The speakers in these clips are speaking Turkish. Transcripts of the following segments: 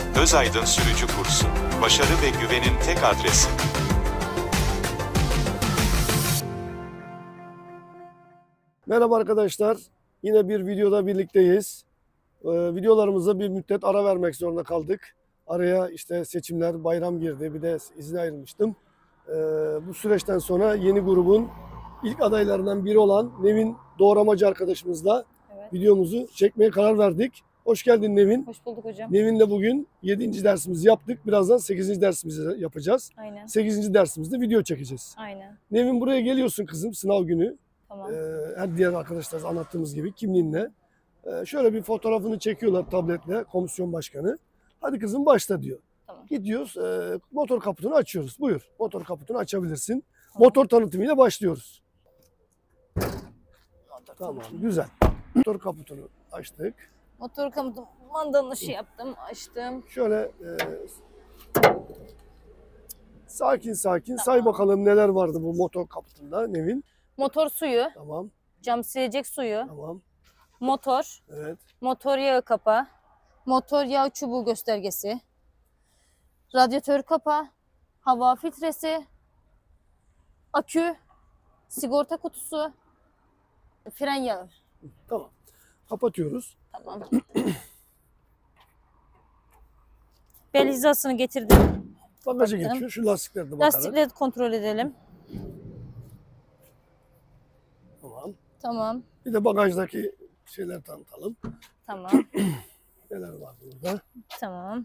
Özaydın Sürücü Kursu. Başarı ve güvenin tek adresi. Merhaba arkadaşlar. Yine bir videoda birlikteyiz. Videolarımıza bir müddet ara vermek zorunda kaldık. Araya işte seçimler, bayram girdi. Bir de izne ayrılmıştım. Bu süreçten sonra yeni grubun ilk adaylarından biri olan Nevin Doğramacı arkadaşımızla videomuzu çekmeye karar verdik. Hoş geldin Nevin. Hoş bulduk hocam. Nevin'le bugün 7. dersimizi yaptık. Birazdan 8. dersimizi yapacağız. Aynen. 8. dersimizde video çekeceğiz. Aynen. Nevin buraya geliyorsun kızım sınav günü. Tamam. Her diğer arkadaşlar anlattığımız gibi kimliğinle. Şöyle bir fotoğrafını çekiyorlar tabletle komisyon başkanı. Hadi kızım başla diyor. Tamam. Gidiyoruz motor kaputunu açıyoruz. Buyur motor kaputunu açabilirsin. Tamam. Motor tanıtımıyla başlıyoruz. Tamam güzel. Motor kaputunu açtık. Motor kamutu mandalını yaptım, açtım. Şöyle sakin sakin Tamam. say bakalım neler vardı bu motor kaputunda Nevin. Motor suyu, Tamam cam silecek suyu, tamam motor, evet. motor yağı kapağı, motor yağ çubuğu göstergesi, radyatör kapağı, hava filtresi, akü, sigorta kutusu, fren yağı. Tamam. Kapatıyoruz. Tamam. Bel hizasını getirdim. Bagaja Bakalım. geçiyor. Şu lastikleri de bakarak. Lastikleri kontrol edelim. Tamam. Tamam. Bir de bagajdaki şeyler tanıtalım. Tamam. Neler var burada? Tamam.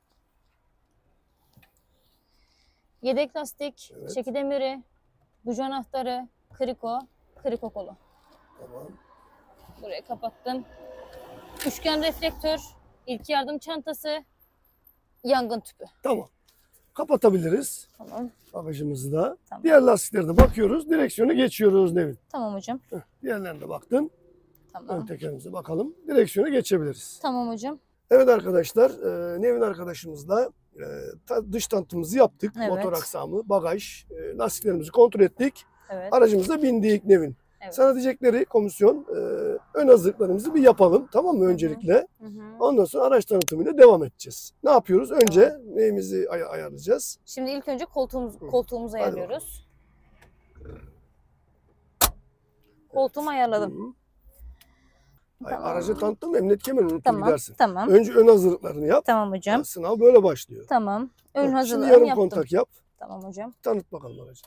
Yedek lastik, Evet. çeki demiri, buji anahtarı, kriko kolu. Tamam. Burayı kapattım. Üçgen reflektör, ilk yardım çantası, yangın tüpü. Tamam. Kapatabiliriz Tamam. bagajımızı da. Tamam. Diğer lastiklere de bakıyoruz. Direksiyonu geçiyoruz Nevin. Tamam hocam. Diğerlerine de baktın. Ön Tamam. tekerimize bakalım. Direksiyonu geçebiliriz. Tamam hocam. Evet arkadaşlar, Nevin arkadaşımızla dış tanıtımımızı yaptık. Evet. Motor aksamı, bagaj, lastiklerimizi kontrol ettik. Evet. Aracımıza bindik Nevin. Evet. Sana diyecekleri komisyon, ön hazırlıklarımızı bir yapalım. Tamam mı öncelikle? Hı hı. Ondan sonra araç tanıtımıyla devam edeceğiz. Ne yapıyoruz? Önce neyimizi ayarlayacağız? Şimdi ilk önce koltuğumuzu Hadi ayarlıyoruz. Koltuğumu ayarladım. Hı. Tamam. Aracı tanıttım, emniyet kemerini unutup Tamam. gidersin. Tamam. Önce ön hazırlıklarını yap. Tamam hocam. Sınav böyle başlıyor. Tamam. Ön Şimdi hazırlığımı yarım yaptım. kontak yap. Tamam hocam. Tanıt bakalım aracı.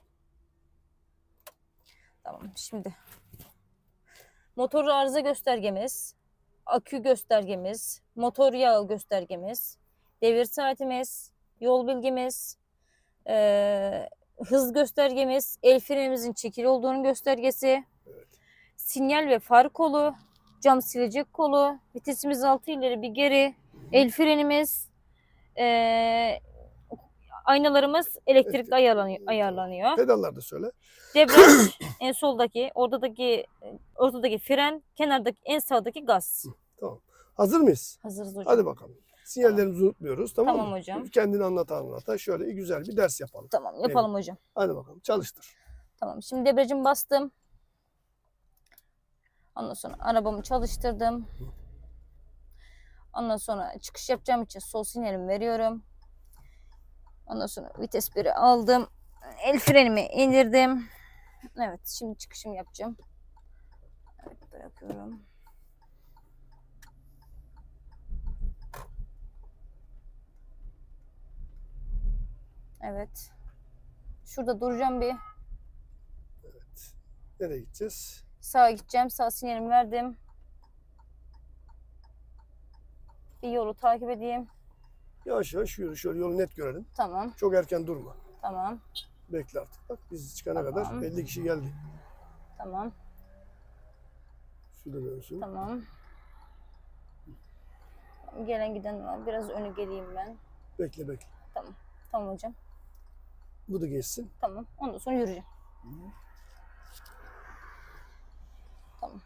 Tamam. Şimdi motor arıza göstergemiz, akü göstergemiz, motor yağı göstergemiz, devir saatimiz, yol bilgimiz, hız göstergemiz, el frenimizin çekili olduğunun göstergesi, sinyal ve far kolu, cam silecek kolu, vitesimiz 6 ileri bir geri, el frenimiz, aynalarımız elektrikli ayarlanıyor. Pedallar da söyle. Debriyaj en soldaki, ortadaki fren, kenardaki en sağdaki gaz. Tamam. Hazır mıyız? Hazırız hocam. Hadi bakalım. Sinyallerimizi unutmuyoruz. Tamam Tamam mı? hocam. Kendini anlata şöyle güzel bir ders yapalım. Tamam yapalım hocam. Hadi bakalım çalıştır. Tamam şimdi debriyajımı bastım. Ondan sonra arabamı çalıştırdım. Ondan sonra çıkış yapacağım için sol sinyalimi veriyorum. Ondan sonra vites 1'i aldım. El frenimi indirdim. Evet şimdi çıkışımı yapacağım. Evet bırakıyorum. Evet. Şurada duracağım bir. Evet. Nereye gideceğiz? Sağa gideceğim. Sağ sinyalimi verdim. Bir yolu takip edeyim. Yavaş yavaş yürü. Şöyle yolu net görelim. Tamam. Çok erken durma. Tamam. Bekle artık. Bak biz çıkana Tamam. kadar 50 kişi geldi. Tamam. Şurada dönsün. Tamam. Gelen giden var. Biraz öne geleyim ben. Bekle bekle. Tamam. Tamam hocam. Bu da geçsin. Tamam. Ondan sonra yürüyeceğim. Tamam.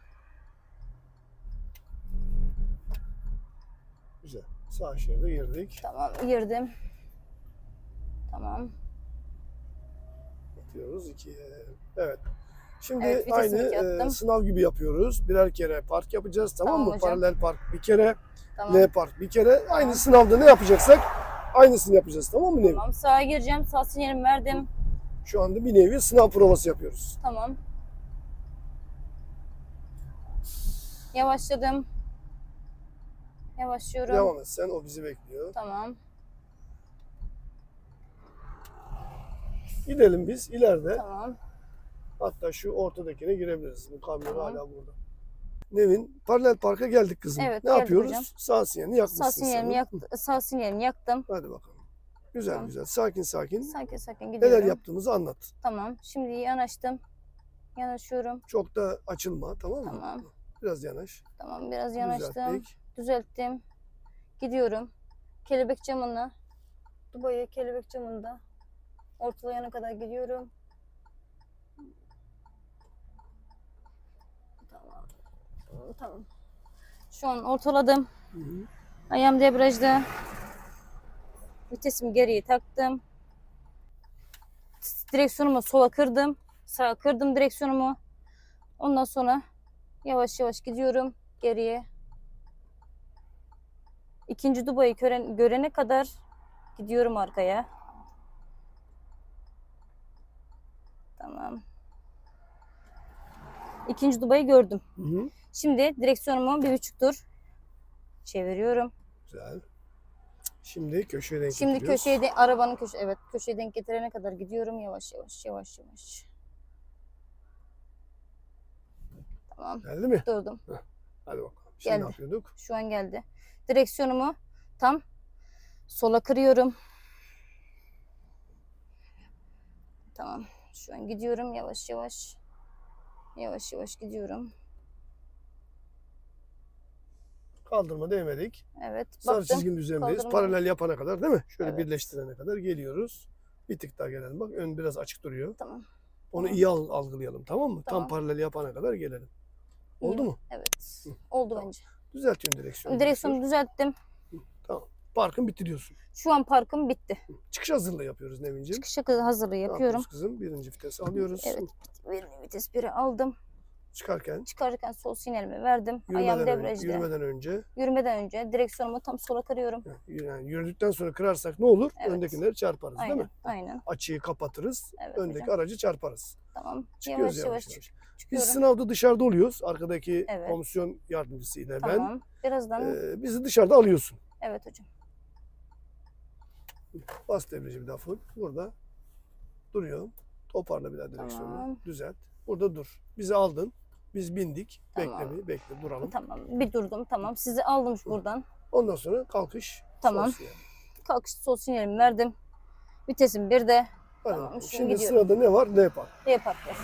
Güzel. Sağ şeride girdik. Tamam. Girdim. Tamam. Atıyoruz 2'ye. Evet. Şimdi Evet, vitesimi aynı yaptım. sınav gibi yapıyoruz. Birer kere park yapacağız, tamam Tamam mı? hocam. Paralel park bir kere, Tamam. L park bir kere. Tamam. Aynı sınavda ne yapacaksak aynısını yapacağız, tamam mı Nevin? Tamam. Sağa gireceğim. Sağ sinyalimi verdim. Şu anda bir nevi sınav provası yapıyoruz. Tamam. Yavaşladım. Yavaşlıyorum. Devam et sen, o bizi bekliyor. Tamam. Gidelim biz ileride. Tamam. Hatta şu ortadakine girebiliriz. Bu kamyon Tamam. hala burada. Nevin, paralel parka geldik kızım. Evet, ne geldik yapıyoruz? hocam. Sağ sinyalini yakmışsın Sağ sinyalimi sen. sağ sinyalimi yaktım. Hadi bakalım. Güzel Tamam. güzel. Sakin sakin. Sakin sakin gidiyorum. Neler yaptığımızı anlat. Tamam. Şimdi yanaştım. Yanaşıyorum. Çok da açılma, tamam mı? Tamam. Biraz yanaş. Tamam. Biraz yanaştım. Düzelttik. Düzelttim. Gidiyorum. Kelebek camına. Dubai'ye kelebek camında. Ortalayana kadar gidiyorum. Tamam. Tamam. Şu an ortaladım. Hı hı. Ayağım debriyajda. Vitesimi geriye taktım. Direksiyonumu sola kırdım. Sağa kırdım direksiyonumu. Ondan sonra yavaş yavaş gidiyorum geriye. İkinci Dubai'yi görene kadar gidiyorum arkaya. Tamam. İkinci Dubai'yi gördüm. Hı hı. Şimdi direksiyonumu 1,5 tur çeviriyorum. Güzel. Şimdi köşeye denk Şimdi getiriyoruz. köşeye arabanın evet köşeye denk getirene kadar gidiyorum yavaş yavaş yavaş yavaş. Tamam. Geldi mi? Durdum. Hadi bakalım. Şimdi Geldi. ne yapıyorduk? Şu an geldi. Direksiyonumu tam sola kırıyorum. Tamam. Şu an gidiyorum yavaş yavaş. Yavaş yavaş gidiyorum. Kaldırma değmedik. Evet. Sarı Baktım. çizginin üzerindeyiz. Kaldırma- Paralel yapana kadar değil mi? Şöyle Evet. birleştirene kadar geliyoruz. Bir tık daha gelelim. Bak ön biraz açık duruyor. Tamam. Onu Tamam. iyi algılayalım, tamam mı? Tamam. Tam paralel yapana kadar gelelim. Oldu İyi. mu? Evet. Hı, Oldu tamam. bence. Düzeltiyorsun direksiyonu. Direksiyonu düzelttim. Tamam. Parkın bitti diyorsun. Şu an parkım bitti. Çıkış hazırlığı yapıyoruz Nevin'ciğim. Çıkış hazırlığı Ne yapıyorum. yapıyoruz kızım? Birinci vites alıyoruz. Evet. Vites 1'i aldım. Çıkarken Çıkarırken sol sinyalimi verdim. Ayağım debriyajda. yürümeden önce Direksiyonumu tam sola kırıyorum. yani yürüdükten sonra kırarsak ne olur? Evet. Öndekileri çarparız değil Aynen. mi? Aynen. Açıyı kapatırız. Evet öndeki hocam. aracı çarparız. Tamam. Çıkıyoruz Yavaş yavaş. Biz çıkıyorum. sınavda dışarıda oluyoruz. Arkadaki Evet. komisyon yardımcısıyla Tamam. Birazdan. ben. Bizi dışarıda alıyorsun. Evet hocam. Bas debriyaja bir daha full. Burada duruyor. Toparla bir daha direksiyonu. Tamam. Düzelt. Burada dur. Bizi aldın. Biz bindik. Tamam. Bekle duralım. Tamam. Bir durdum. Tamam. Sizi aldım buradan. Ondan sonra kalkış. Tamam. sol sinyal. Kalkış sol sinyalimi verdim. Vitesim 1'de. Hadi Tamam, bakalım. şimdi Şimdi gidiyorum. sırada ne var? L park. L parkta.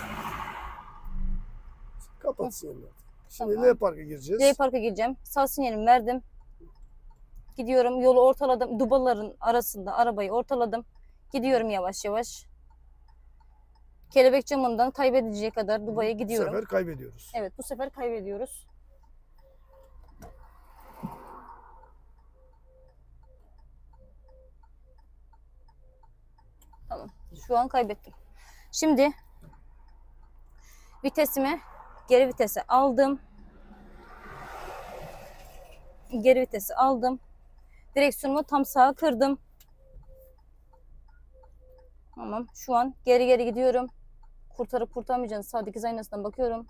Kapat sinyalini. Şimdi Tamam. L parka gireceğiz. L parka gireceğim. Sağ sinyalimi verdim. Gidiyorum. Yolu ortaladım. Dubaların arasında arabayı ortaladım. Gidiyorum yavaş yavaş. Kelebek camından kaybedeceği kadar Dubai'ye Bu gidiyorum. sefer kaybediyoruz. Evet, bu sefer kaybediyoruz. Tamam. Şu an kaybettim. Şimdi vitesimi geri vitese aldım. Geri vitesi aldım. Direksiyonumu tam sağa kırdım. Tamam. Şu an geri gidiyorum. Kurtarıp kurtarmayacağını sağ dikiz aynasından bakıyorum.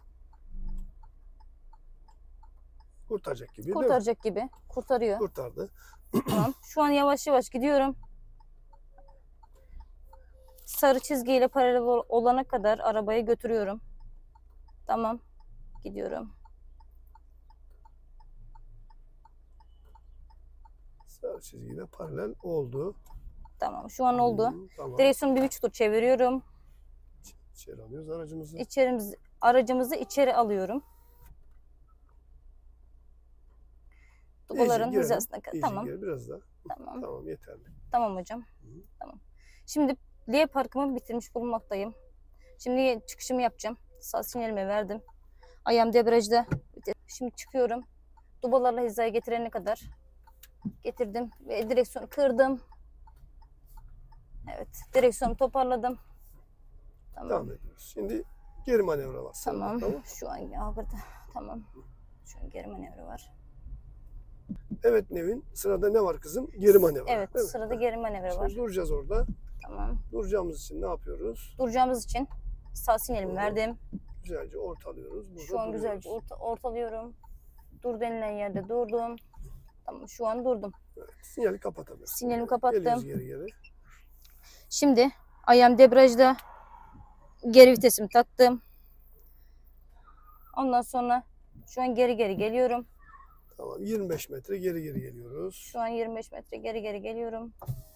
Kurtaracak gibi değil mi? Kurtaracak gibi. Kurtarıyor. Kurtardı. Tamam. Şu an yavaş yavaş gidiyorum. Sarı çizgiyle paralel olana kadar arabayı götürüyorum. Tamam. Gidiyorum. Sarı çizgiyle paralel oldu. Tamam. Şu an oldu. Tamam. Direksiyonu 1,5 tur çeviriyorum. İçeri alıyoruz aracımızı. Aracımızı içeri alıyorum. Dubaların girelim. hizasına kadar. İyice Tamam. gir, biraz daha. Tamam. Tamam yeterli. Tamam hocam. Tamam. Şimdi L parkımı bitirmiş bulunmaktayım. Şimdi çıkışımı yapacağım. Sağ sinyalimi verdim. Ayağım debriyajda. Şimdi çıkıyorum. Dubalarla hizaya getirene kadar getirdim ve direksiyonu kırdım. Evet. Direksiyonu toparladım. Tamam. Devam ediyoruz. Şimdi Geri manevra var. Tamam. Şu an burada. Tamam. Şu an geri manevra var. Evet Nevin. Sırada ne var kızım? Geri manevra. Evet, değil mi? sırada geri manevra var. Şimdi duracağız orada. Tamam. Duracağımız için ne yapıyoruz? Duracağımız için sağ sinyalimi verdim. Güzelce ortalıyoruz. Burada Şu an duruyoruz. güzelce ortalıyorum. Dur denilen yerde durdum. Tamam, şu an durdum. Evet, sinyali kapatabiliriz. Sinyalimi kapattım. Geliyoruz geri geri. Şimdi ayağım debriyajda. Geri vitesimi taktım. Ondan sonra şu an geri geliyorum. Tamam, 25 metre geri geliyoruz. Şu an 25 metre geri geliyorum.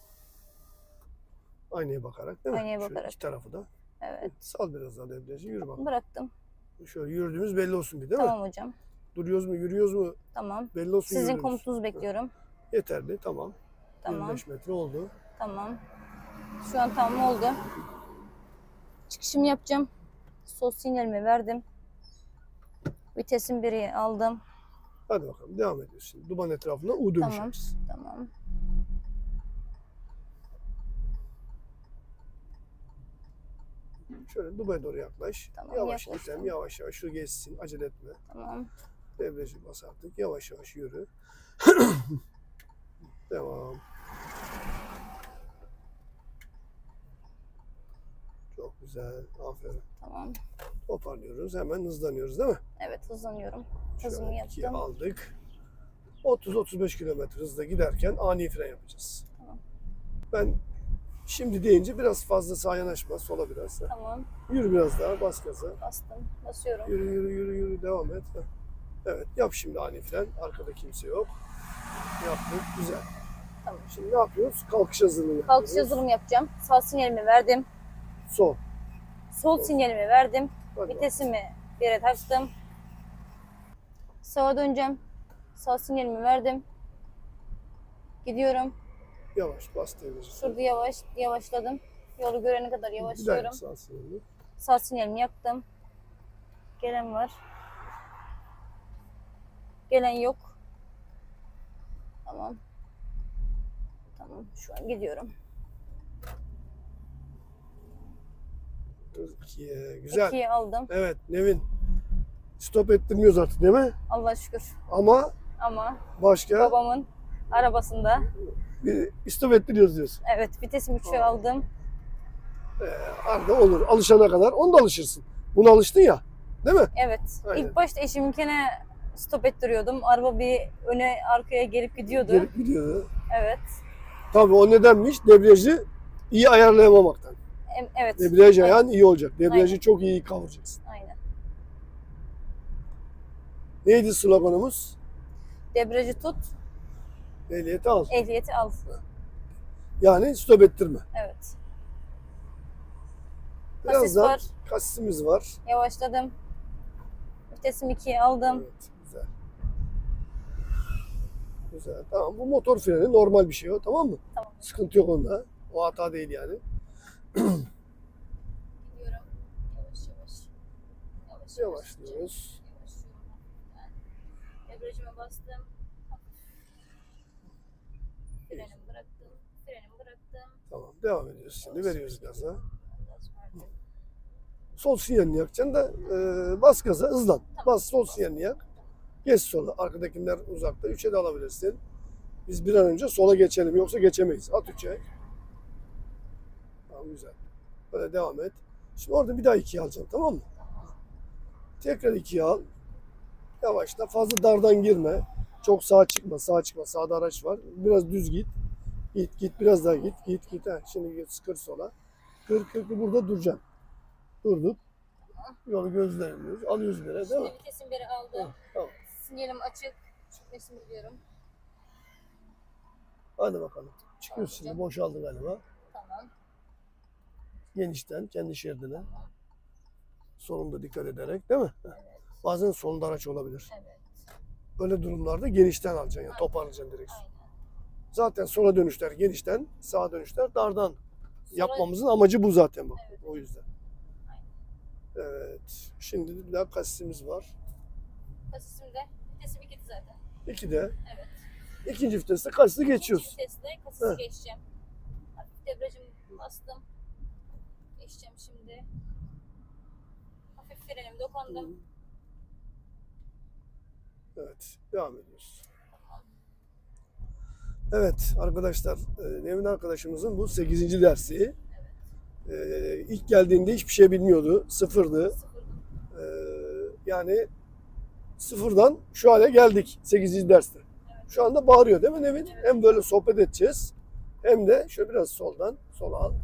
Aynaya bakarak değil mi? Aynaya Şöyle bakarak. iki tarafı da. Evet. Sal biraz daha debriyajı, yürü bakalım. Bıraktım. Şöyle yürüdüğümüz belli olsun bir değil Tamam mi? hocam. Duruyoruz mu, yürüyoruz mu? Tamam. Belli olsun. Sizin yürüdüğümüz. komutunuzu bekliyorum. Yeterli, tamam. Tamam. 25 metre oldu. Tamam. Şu an tamam oldu. Çıkışımı yapacağım. Sol sinyalimi verdim. Vitesin biri aldım. Hadi bakalım, devam ediyoruz şimdi. Duman etrafında U dönüş Tamam. yapacağız. Tamam. Şöyle Dubai'ye doğru yaklaş. Tamam, Yavaş yaklaştım. gidelim, yavaş yavaş. Şu geçsin, acele etme. Tamam. Debriyajı bas artık. Yavaş yavaş yürü. Devam. Çok güzel. Aferin. Tamam. Toparlıyoruz. Hemen hızlanıyoruz değil mi? Evet, hızlanıyorum. Hızımı Şöyle ikiye yaptım. aldık. 30-35 kilometre hızla giderken ani fren yapacağız. Tamam. Ben şimdi deyince biraz fazla sağa yanaşma. Sola biraz. Tamam. Yürü biraz daha. Bas gaza. Bastım. Basıyorum. Yürü yürü yürü yürü. Devam et. Evet. Yap şimdi ani fren. Arkada kimse yok. Yaptık. Güzel. Tamam. Şimdi ne yapıyoruz? Kalkış hazırlığı yapıyoruz. Kalkış yazılımı yapacağım. Sağ sinyalimi verdim. Sol. Sol sinyalimi verdim. Hadi Vitesimi bir yere taktım. Sağa döneceğim. Sağ sinyalimi verdim. Gidiyorum. Yavaş bas devreci. Şurada yavaşladım. Yolu görene kadar yavaşlıyorum. Sağ sinyali. Sağ sinyalimi yaktım. Gelen var. Gelen yok. Tamam. Tamam. Şu an gidiyorum. 2'ye. Güzel. 2'yi aldım. Evet Nevin. Stop ettirmiyoruz artık değil mi? Allah'a şükür. Ama Ama başka babamın arabasında. bir stop ettiriyoruz diyorsun. Evet, vitesimi 3'e aldım. Arada olur. Alışana kadar onu da alışırsın. Buna alıştın ya. Değil mi? Evet. Aynen. İlk başta eşiminkine stop ettiriyordum. Araba bir öne arkaya gelip gidiyordu. Gelip gidiyordu. Evet. Tabii o nedenmiş? Debriyajı iyi ayarlayamamaktan. Evet. Debriyaj ayağın iyi olacak. Debriyajı Aynen. çok iyi kavuracaksın. Aynen. Neydi sloganımız? Debriyajı tut, Ehliyeti al. ehliyeti al. Yani stop ettirme. Evet. Kasis Birazdan var. kasisimiz var. Yavaşladım. Vitesimi 2'ye aldım. Evet, güzel. Güzel. Tamam, bu motor freni normal bir şey o, tamam mı? Tamam. Sıkıntı yok onda. O hata değil yani. Gidiyorum. Yavaş yavaş. Yavaş Yavaşlıyoruz. Debriyajıma bastım. Frenimi bıraktım. Frenimi bıraktım. Tamam, devam ediyoruz. Şimdi veriyoruz gaza. Gaz verdim. Sol sinyalini yakacaksın da bas gaza, hızlan. Bas sol sinyalini yak. Geç sola. Arkadakiler uzakta. 3'e de alabilirsin. Biz bir an önce sola geçelim. Yoksa geçemeyiz. At 3'e. Tamam, güzel. Böyle devam et. Şimdi orada bir daha 2'ye alacaksın, tamam mı? Tekrar 2'ye al. Yavaşla. Fazla dardan girme. Çok sağa çıkma. Sağa çıkma. Sağda araç var. Biraz düz git. Git. Biraz daha git. Git. Ha, şimdi git. Sıkır sola. Kır. Burada duracaksın. Durduk. Yolu gözlemliyoruz. Alıyoruz bir yere, değil mi? Şimdi vitesim biri aldım. Tamam. Sinyalim açık. Çıkmasını biliyorum. Hadi bakalım. Çıkıyoruz şimdi. Boşaldı galiba. Tamam. Genişten kendi şeridine. Solunda dikkat ederek, değil mi? Bazen solunda araç olabilir. Evet. Böyle durumlarda genişten alacaksın. Yani toparlayacaksın direksiyon. Aynen. Zaten sola dönüşler genişten, sağa dönüşler dardan. Sonra- Yapmamızın amacı bu zaten bak. Evet. O yüzden. Aynen. Evet. Şimdi daha kasisimiz var. Kasisimde vitesim 2'di zaten. 2'de. Evet. İkinci viteste kasisi geçiyoruz. Viteste kasisi Heh. geçeceğim. Hafif debriyajımı bastım. Geçeceğim şimdi. Frenim dokundum. Evet, devam ediyoruz. Evet arkadaşlar, Nevin arkadaşımızın bu 8. dersi. İlk geldiğinde hiçbir şey bilmiyordu, sıfırdı. Yani sıfırdan şu hale geldik 8. derste. Şu anda bağırıyor değil mi Nevin? Evet. Hem böyle sohbet edeceğiz, hem de şöyle biraz soldan, sola al.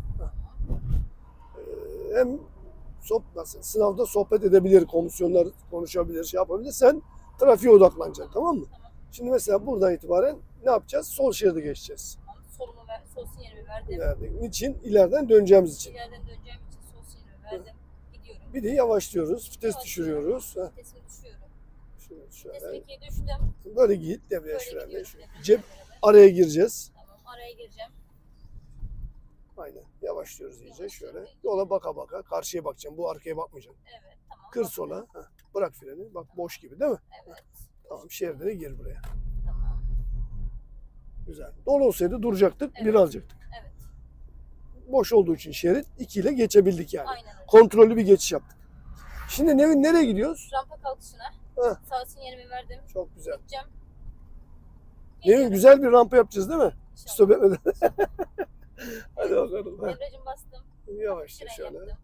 Hem sınavda sohbet edebilir, komisyonlar konuşabilir, şey yapabilir. Sen trafiğe odaklanacaksın, tamam mı? Tamam. Şimdi mesela buradan itibaren ne yapacağız? Sol şeridi geçeceğiz. Tamam. Sol sinyalimi verdim. Yani niçin? İleriden döneceğimiz için. İleriden döneceğim için sol sinyalimi verdim. Gidiyorum. Bir de yavaşlıyoruz, vites düşürüyoruz. Vitesimi düşürüyorum. Şöyle. Vitesimi 2'ye düştüm. Böyle git, debriyaj Böyle frenle. gidiyorum. Cep araya gireceğiz. Tamam. Araya gireceğim. Aynen. Yavaşlıyoruz iyice şöyle. Yola baka baka. Karşıya bakacağım. Bu arkaya bakmayacaksın. Evet. Tamam. Kır sola. Heh, bırak freni. Bak boş gibi değil mi? Evet. Tamam. Şeridine gir buraya. Tamam. Güzel. Dolu olsaydı duracaktık. Evet. Bir alacaktık. Evet. Boş olduğu için şerit 2 ile geçebildik yani. Aynen öyle. Kontrollü bir geçiş yaptık. Şimdi Nevin nereye gidiyoruz? Rampa kalkışına Heh. sağ sinyalimi verdim. Çok güzel. Gideceğim. Nevin Geliyorum. güzel bir rampa yapacağız değil mi? İnşallah. Stop etmeden. Hadi bakalım. Heh. Debriyajımı bastım. Yavaşça Fren şöyle. yaptım.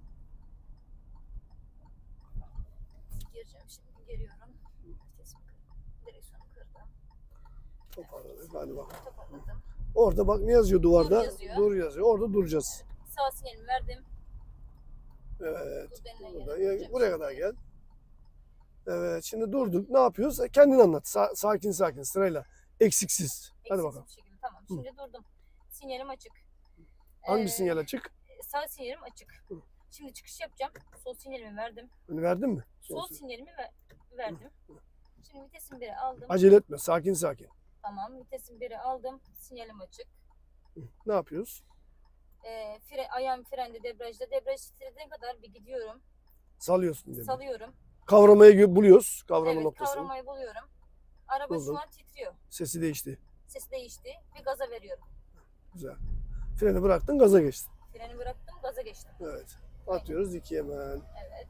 Gireceğim şimdi. Giriyorum. Vitesimi kırdım. Direksiyonu kırdım. Toparladık. Hadi bakalım. Toparladım. Orada bak ne yazıyor duvarda? Dur yazıyor. Dur yazıyor. Orada duracağız. Sağ sinyalimi verdim. Evet. Dur benimle Burada, gel. Duracağım buraya şimdi. kadar gel. Evet. Şimdi durduk. Ne yapıyoruz? Kendin anlat. Sakin sakin sırayla. Eksiksiz. Hadi Eksiksiz bakalım. bir şekilde. Tamam. Şimdi durdum. Sinyalim açık. Hangi Ee, sinyal açık? Sağ sinyalim açık. Şimdi çıkış yapacağım. Sol sinyalimi verdim. Hani verdin mi? Sol sinyalimi verdim. Şimdi vitesin 1'i aldım. Acele etme. Sakin sakin. Tamam. Vitesin 1'i aldım. Sinyalim açık. Ne yapıyoruz? Ayağım frende, debriyajda. Debriyaj titrediğine kadar bir gidiyorum. Salıyorsun dedim. Salıyorum. Kavramayı buluyoruz. Kavrama Evet, noktasını. kavramayı buluyorum. Araba Buldum. şu an titriyor. Sesi değişti. Sesi değişti. Bir gaza veriyorum. Güzel. Freni bıraktın, gaza geçtin. Freni bıraktım, gaza geçtim. Evet. Atıyoruz 2 hemen. Evet.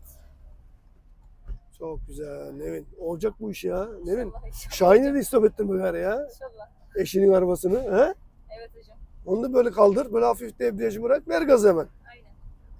Çok güzel. Nevin. Olacak bu iş ya. Nevin. İnşallah. Şahin'e de istop ettin bu gari ya. İnşallah. Eşinin arabasını. He? Evet hocam. Onu da böyle kaldır. Böyle hafif debriyajı bırak. Ver gazı hemen. Aynen.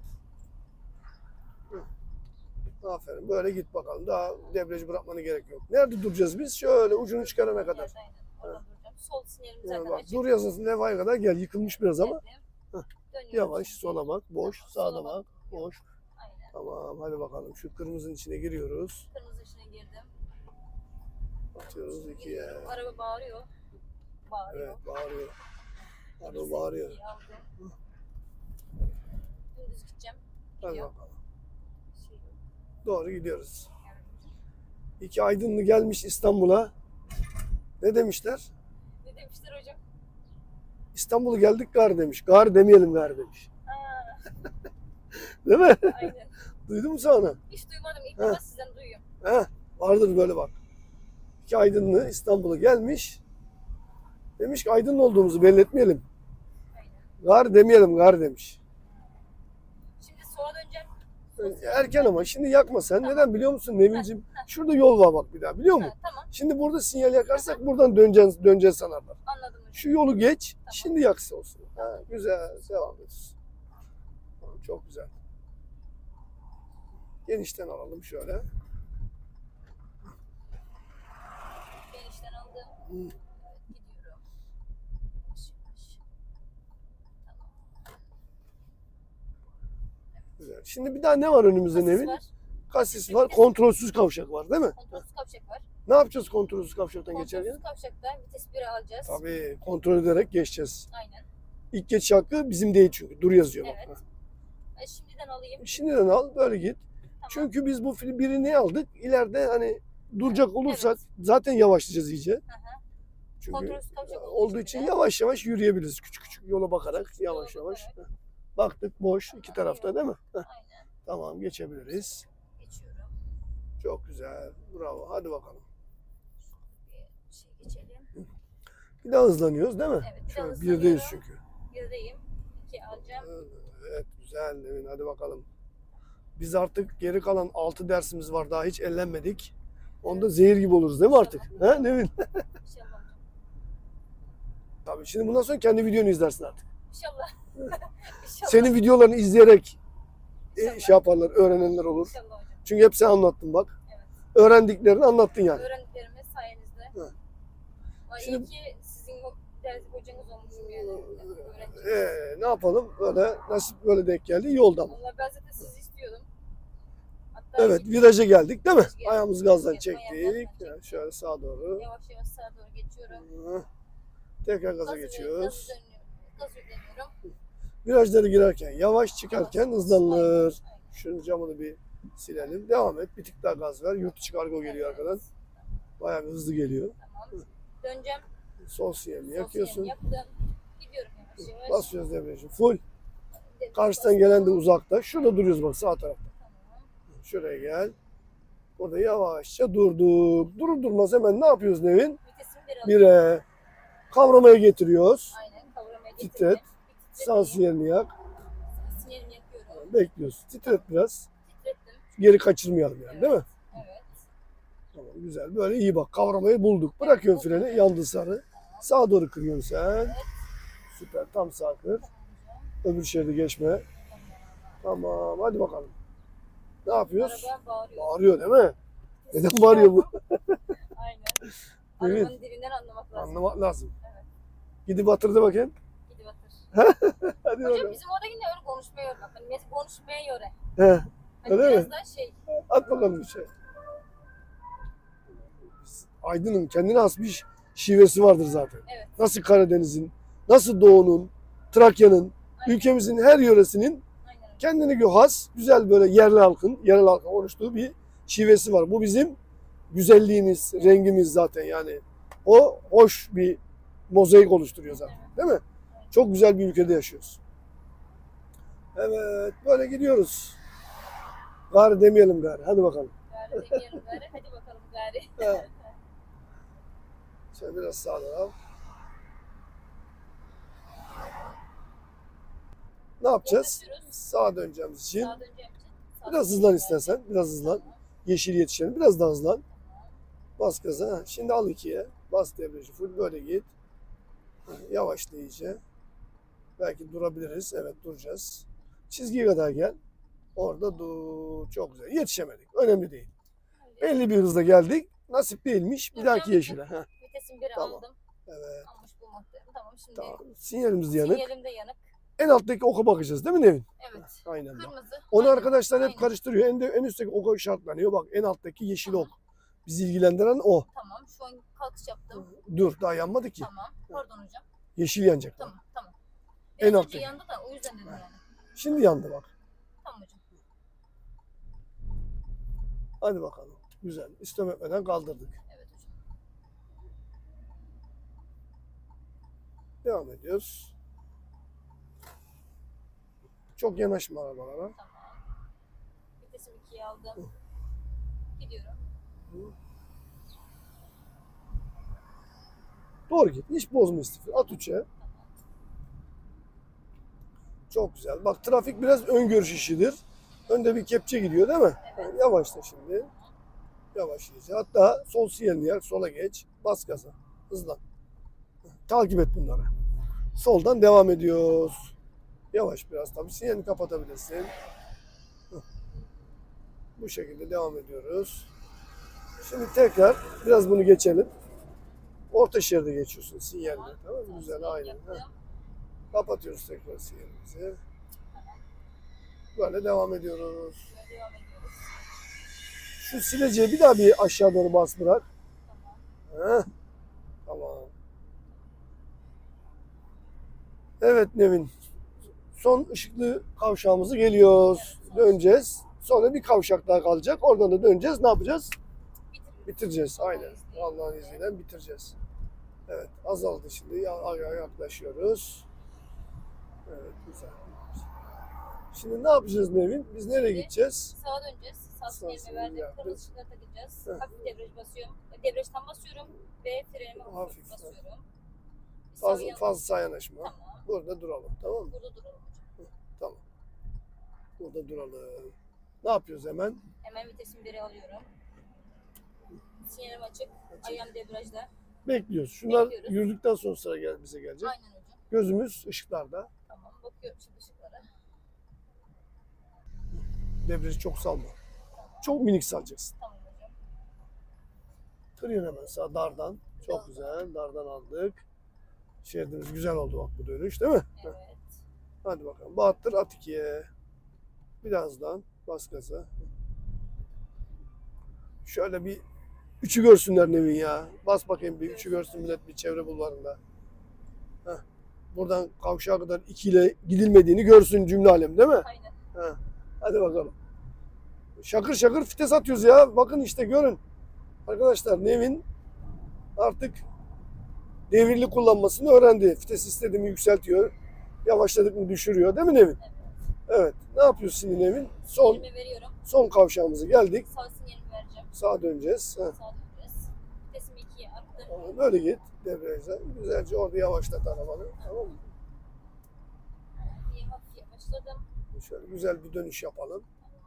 Aferin. Böyle git bakalım. Daha debriyajı bırakmana gerek yok. Nerede duracağız biz? Şöyle ucunu çıkarana kadar. Evet, aynen. Orada duracağım. Sol sinyalim Yani zaten bak, açık. dur yazısın levhaya kadar gel. Yıkılmış biraz ama. Geldim. Heh. Dönüyorum Yavaş. şimdi. Sola bak. Boş. Tamam, Sağda sola bak. Boş. Aynen. Tamam. Hadi bakalım. Şu kırmızının içine giriyoruz. Kırmızı içine girdim. Atıyoruz 2'ye. Gidiyorum. Araba bağırıyor. Bağırıyor. Evet. Bağırıyor. Araba bağırıyor. İyi aldım. Dümdüz gideceğim. Hadi Gidiyor. bakalım. Şey, Doğru gidiyoruz. İki Aydınlı gelmiş İstanbul'a. Ne demişler? ne demişler hocam? İstanbul'a geldik gar demiş. Gar demeyelim gar demiş. Aa, Değil mi? aynen. Duydun mu sen onu? Hiç duymadım. İlk Heh. defa sizden duyuyorum. He, vardır böyle bak. İki Aydınlı İstanbul'a gelmiş. Demiş ki Aydınlı olduğumuzu belli etmeyelim. Aynen. Gar demeyelim gar demiş. Şimdi sola döneceğim. Erken ama şimdi yakma sen. Neden biliyor musun Nevin'cim? Şurada yol var bak bir daha biliyor musun? Ha, tamam. Şimdi burada sinyal yakarsak buradan döneceğiz sanarlar. Anladım hocam. Şu yolu geç. Tamam. Şimdi yaksa olsun. Ha, güzel. Devam ediyoruz. Tamam, çok güzel. Genişten alalım şöyle. Genişten aldım. Hı. Evet, gidiyorum. Yavaş yavaş. Tamam. Güzel. Şimdi bir daha ne var önümüzde Kasis Nevin? var. Kasis var. Kontrolsüz kavşak var değil mi? Kontrolsüz kavşak var. Ne yapacağız kontrolsüz kavşaktan geçerken? Kontrolsüz kavşakta vites 1'e alacağız. Tabii kontrol ederek geçeceğiz. Aynen. İlk geçiş hakkı bizim değil çünkü. Dur yazıyor bak. Evet. Şimdiden alayım. Şimdiden al böyle git. Tamam. Çünkü biz bu birini aldık. İleride hani duracak olursak zaten yavaşlayacağız iyice. Hı hı. Çünkü Kontrolsüz kavşak olduğu için yavaş yavaş yürüyebiliriz. Küçük küçük yola bakarak yavaş yavaş. bakarak. Baktık boş iki tarafta değil mi? Aynen. Tamam geçebiliriz. Geçiyorum. Çok güzel. Bravo. Hadi bakalım. Bir şey geçelim. Bir daha hızlanıyoruz değil mi? Evet. bir daha Şöyle hızlanıyorum. birdeyiz çünkü. Birdeyim. 2 alacağım. Evet güzel Nevin hadi bakalım. Biz artık geri kalan 6 dersimiz var. Daha hiç ellenmedik. Onda zehir gibi oluruz değil mi artık? He Nevin? İnşallah. Tabii şimdi bundan sonra kendi videonu izlersin artık. İnşallah. İnşallah. Senin videolarını izleyerek İnşallah. şey yaparlar, öğrenenler olur. İnşallah hocam. Çünkü hep sen anlattın bak. Evet. Öğrendiklerini anlattın yani. Öğrendiklerimiz sayenizde. Hı. Ay, Şimdi- iyi ki sizin o ders hocanız olmuşum yani. Öğrenciniz. Ne yapalım? Böyle nasip böyle denk geldi. İyi oldu ama. Vallahi ben zaten sizi istiyordum. Hatta Evet, viraja geldik değil mi? Viraj geldik. Ayağımızı gazdan Evet, ayağımızdan çektik. çektik. Yani şöyle sağa doğru. yavaş yavaş sağa doğru geçiyorum. Hı. Tekrar gaza Gazı geçiyoruz. Gaz yükleniyorum. Virajları girerken yavaş, çıkarken hızlanılır. Aynen. Şunun camını bir silelim. Devam et. Bir tık daha gaz ver. Yurt dışı kargo geliyor arkadan. Bayağı bir hızlı geliyor. Tamam. Döneceğim. Sol sinyalini Sosyalimi yakıyorsun. Yaktım. Gidiyorum yavaş yavaş. Basıyoruz debriyajı. Full. Dedim, Karşıdan gelen de uzakta. Şurada duruyoruz bak sağ tarafta. Tamam. Şuraya gel. Burada yavaşça durduk. Durur durmaz hemen ne yapıyoruz Nevin? Vitesimi bir alıyorum. Bire. Kavramaya getiriyoruz. Aynen kavramaya Titret. getirdim. Bir Sağ titreteyim. sinyalini yak. Sinyalimi yakıyorum. Bekliyoruz. Titret biraz. Titrettim. Geri kaçırmayalım yani değil mi? Evet. Tamam güzel. Böyle iyi bak. Kavramayı bulduk. Bırakıyorsun freni. Yandı sarı. Sağa doğru kırıyorsun sen. Süper. Tam sağ kır. Öbür şeridi geçme. Tamam. Hadi bakalım. Ne yapıyoruz? Araba bağırıyor. Bağırıyor değil mi? Neden bağırıyor bu? Aynen. Evet. Arabanın dilinden anlamak lazım. Anlamak lazım. Evet. Gidip batırdı bakayım. Gidi batır. Hadi Hocam bakalım. bizim orada yine öyle konuşmaya göre. Bakın mesela konuşmaya göre. He. Hani Öyle biraz mi? daha şey. At bakalım bir şey. Aydın'ın kendine has bir şivesi vardır zaten. Evet. Nasıl Karadeniz'in, nasıl Doğu'nun, Trakya'nın, Aynen. ülkemizin her yöresinin Aynen. kendine has, güzel böyle yerel halkın oluştuğu bir şivesi var. Bu bizim güzelliğimiz, rengimiz zaten yani. O hoş bir mozaik oluşturuyor zaten. Değil mi? Çok güzel bir ülkede yaşıyoruz. Evet, böyle gidiyoruz. Gari demeyelim gari. Hadi bakalım. Gari demeyelim gari. Hadi bakalım gari. Evet. Şöyle biraz sağdan al. Ne yapacağız? Yaklaşıyoruz. Sağa döneceğimiz için. Sağa döneceğim için. Sağa Biraz döneceğim. hızlan istersen. Biraz hızlan. Tamam. Yeşil yetişelim. Biraz daha hızlan. Bas gaza. Ha, şimdi al ikiye. Bas debriyajı. Full böyle git. Ha, yavaşla iyice. Belki durabiliriz. Evet duracağız. Çizgiye kadar gel. Orada dur. Çok güzel. Yetişemedik. Önemli değil. Belli bir hızla geldik. Nasip değilmiş. Bir dahaki yeşile. Ha, Vitesimi bir Tamam. aldım. evet. Almış bulmaktayım. Tamam şimdi Tamam. Sinyalimiz de yanık. sinyalim de yanık. En alttaki oka bakacağız değil mi Nevin? Evet. Aynen bak. Kırmızı. Onu Aynen. arkadaşlar hep Aynen. karıştırıyor. En üstteki oka işaretleniyor. Bak en alttaki yeşil Tamam. ok. Bizi ilgilendiren o. Tamam. Şu an kalkış yaptım. Dur daha yanmadı ki. Tamam. Pardon hocam. Yeşil yanacak. Tamam. Tamam. En En önce alttaki. yandı da o yüzden dedim yani. Şimdi yandı bak. Tamam hocam. Hadi bakalım. Güzel. İstop etmeden kaldırdık. Evet hocam. Devam ediyoruz. Çok yanaşma arabalara. Tamam. Vitesimi 2'ye aldım. Gidiyorum. Doğru git. Hiç bozma istifini. At 3'e. Tamam. Çok güzel. Bak trafik biraz ön görüş işidir. Önde bir kepçe gidiyor değil mi? Evet. Yavaşla şimdi. Yavaş iyice. Hatta sol sinyalini yak. Sola geç. Bas gaza. Hızlan. Takip et bunları. Soldan devam ediyoruz. Yavaş biraz tabii. Sinyalini kapatabilirsin. Bu şekilde devam ediyoruz. Şimdi tekrar biraz bunu geçelim. Orta şeride geçiyorsun sinyalini. Tamam mı? Güzel aynen. Yaptım. Heh. Kapatıyoruz tekrar sinyalimizi. Böyle devam ediyoruz. Böyle devam ediyoruz. Şu sileceği bir daha bir aşağı doğru bas bırak. Tamam. Heh. Tamam. Evet Nevin. Son ışıklı kavşağımızı geliyoruz. Döneceğiz. Sonra bir kavşak daha kalacak. Oradan da döneceğiz. Ne yapacağız? Bitireceğiz. Aynen. Allah'ın izniyle bitireceğiz. Evet. Azaldı şimdi. Yaklaşıyoruz. Evet. Güzel. Şimdi ne yapacağız Nevin? Biz nereye gideceğiz? Sağa döneceğiz. Sağ sinyalimi sinyalini verdim. yaptık. Kırmızı ışıklara takacağız. Heh. Hafif debriyaj basıyorum. Debriyajdan basıyorum ve frenimi Hafif. hafif basıyorum. Fazla, fazla yanaşma. Tamam. Burada duralım. Tamam mı? Burada duralım hocam. Tamam. Burada duralım. Ne yapıyoruz hemen? Hemen vitesin 1'e alıyorum. Sinyalim açık. Ayağım debriyajda. Bekliyoruz. Şunlar Bekliyoruz. yürüdükten sonra sıra bize gelecek. Aynen hocam. Gözümüz ışıklarda. Tamam, bakıyorum şimdi ışıklara. Debriyajı çok salma. Çok minik salacaksın. Tamam hocam. Kırıyorsun hemen sağ dardan. Çok güzel. Dardan aldık. Şeridimiz güzel oldu bak bu dönüş değil mi? Evet. Hadi bakalım. Battır at 2'ye. Birazdan bas gaza. Şöyle bir üçü görsünler Nevin ya. Bas bakayım bir üçü görsün millet bir çevre bulvarında. Heh. Buradan kavşağa kadar 2 ile gidilmediğini görsün cümle alem değil mi? Aynen. Heh. Hadi bakalım. Şakır şakır fites atıyoruz ya. Bakın işte görün. Arkadaşlar Nevin artık devirli kullanmasını öğrendi. Fites istediğimi yükseltiyor. Yavaşladık mı düşürüyor. Değil mi Nevin? Evet. Ne yapıyorsun şimdi Nevin? Sinyalimi veriyorum. Son kavşağımıza geldik. Sağ sinyalimi vereceğim. Sağa döneceğiz. Heh. Sağa döneceğiz. Vitesimi 2'ye attım. Böyle git debriyaja. Güzelce orada yavaşlat arabanı. Tamam mı? Bir hafif yavaşladım. Şöyle güzel bir dönüş yapalım.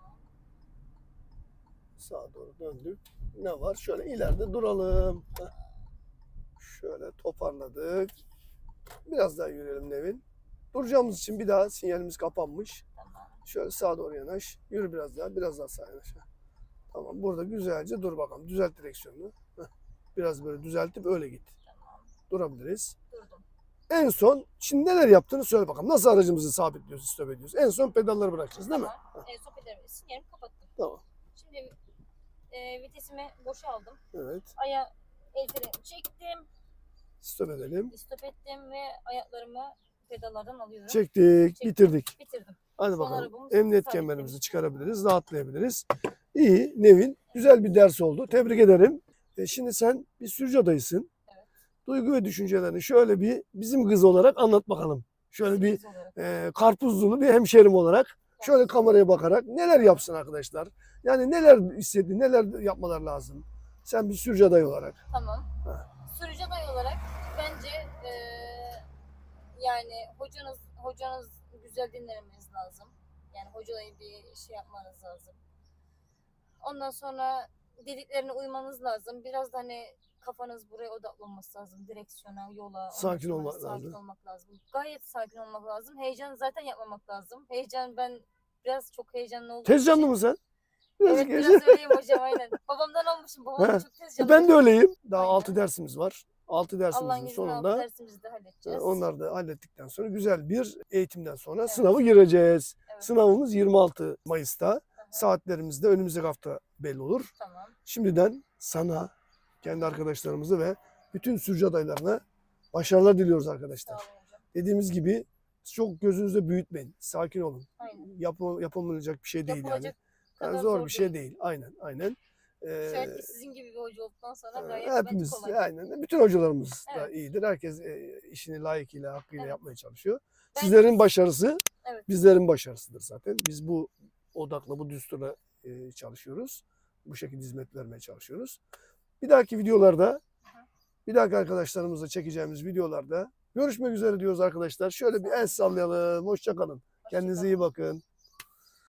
Sağa doğru döndük. Ne var? Şöyle ileride duralım. Heh. Şöyle toparladık. Biraz daha yürüyelim Nevin. Duracağımız için bir daha sinyalimiz kapanmış. Tamam. Şöyle sağa doğru yanaş. Yürü biraz daha sağa yanaş. Tamam. Burada güzelce dur bakalım. Düzelt direksiyonunu. Heh. Biraz böyle düzeltip öyle git. Tamam. Durabiliriz. Durdum. En son şimdi neler yaptığını söyle bakalım. Nasıl aracımızı sabitliyoruz, stop ediyoruz? En son pedalları bırakacağız değil mi? Tamam. Stop ederim. Sinyalimi kapattım. Tamam. Şimdi vitesimi boşa aldım. Evet. El freni çektim. Stop edelim. Stop ettim ve ayaklarımı pedallardan alıyorum. Çektik, bitirdik. Bitirdim. Hadi Son bakalım. arabamız Emniyet sabit. kemerimizi çıkarabiliriz, rahatlayabiliriz. İyi, Nevin. Güzel bir ders oldu. Tebrik ederim. Şimdi sen bir sürücü adayısın. Evet. Duygu ve düşüncelerini şöyle bir bizim kız olarak anlat bakalım. Şöyle bir Biz olarak. karpuzlulu bir hemşerim olarak şöyle kameraya bakarak neler yapsın arkadaşlar? Yani neler hissetti, neler yapmalar lazım? Sen bir sürücü adayı olarak. Tamam. Ha. Sürücü adayı olarak bence yani hocanız güzel dinlemeniz lazım. Yani hocayı bir şey yapmanız lazım. Ondan sonra dediklerine uymanız lazım. Biraz da hani kafanız buraya odaklanması lazım. Direksiyona, yola. Sakin ondan sonra olmak lazım. Sakin olmak lazım. Gayet sakin olmak lazım. Heyecan zaten yapmamak lazım. Ben biraz çok heyecanlı olduğum Tez canlı için- mı sen? Evet biraz öyleyim hocam aynen. Babamdan almışım. Babam Ha. çok tez canlı. Ben de öyleyim. Daha Aynen. 6 dersimiz var. 6 Allah'ın dersimizin izniyle sonunda dersimizi de halledeceğiz. onları da hallettikten sonra güzel bir eğitimden sonra Evet. sınavı gireceğiz. Evet. Sınavımız 26 Mayıs'ta. Hı hı. Saatlerimiz de önümüzdeki hafta belli olur. Tamam. Şimdiden sana, kendi arkadaşlarımızı ve bütün sürücü adaylarına başarılar diliyoruz Sağ arkadaşlar. olun hocam. Dediğimiz gibi çok gözünüzde büyütmeyin. Sakin olun. Aynen. Yapılmayacak bir şey değil Yapılacak yani. kadar Zor bir şey değil. değil. Aynen. Şayet ki sizin gibi bir hoca olduktan sonra gayet Hepimiz bence kolay. aynen. Bütün hocalarımız da Evet. iyidir. Herkes işini layıkıyla, hakkıyla Evet. yapmaya çalışıyor. Ben- Sizlerin başarısı Evet. bizlerin başarısıdır zaten. Biz bu odakla, bu düsturla çalışıyoruz. Bu şekilde hizmet vermeye çalışıyoruz. Bir dahaki videolarda, bir dahaki arkadaşlarımızla çekeceğimiz videolarda görüşmek üzere diyoruz arkadaşlar. Şöyle bir el sallayalım. Hoşça kalın. Kendinize iyi bakın.